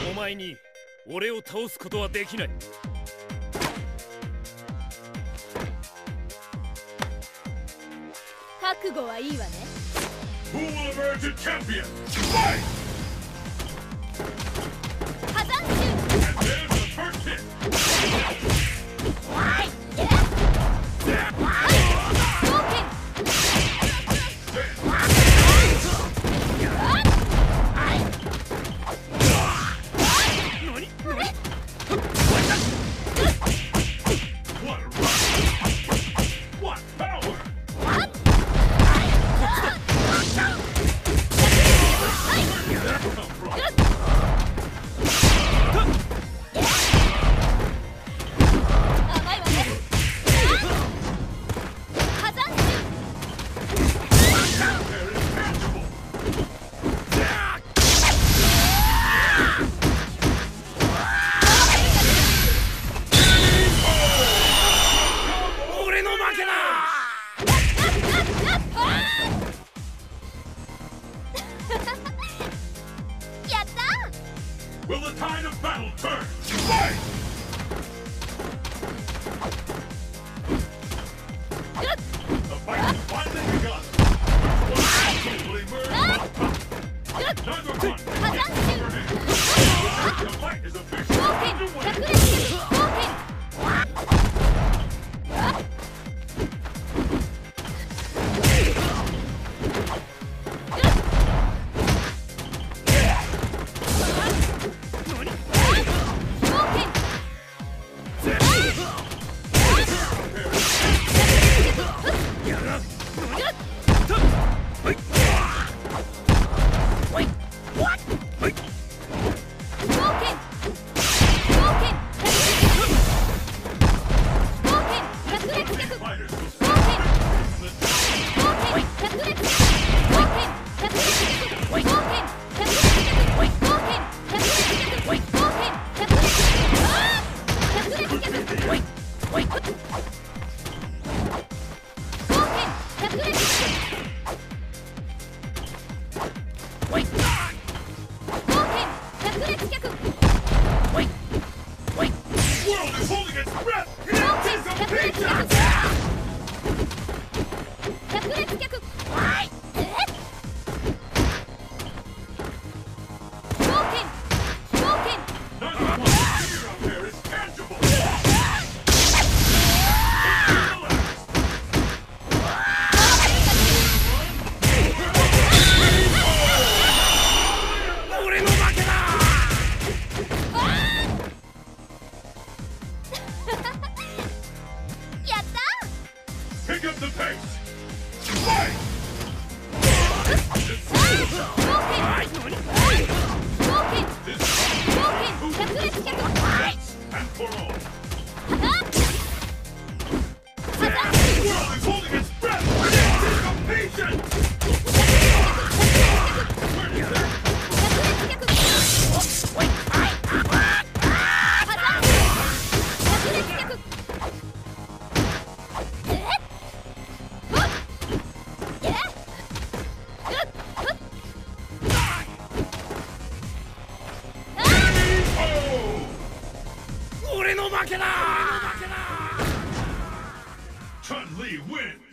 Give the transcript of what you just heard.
お前に俺を倒すことはできない。 覚悟はいいわね。 Who will emerge a champion? Fight! 火山 And there's the first hit. What? やったー Will the tide of battle turn? Fight! The fight has finally begun. Which one will emerge on top? Neither one can get the upper hand. The fight is officially underway. Pick up the pace! Fight! And for all. The world is holding its breath with anticipation! Chun-Li wins!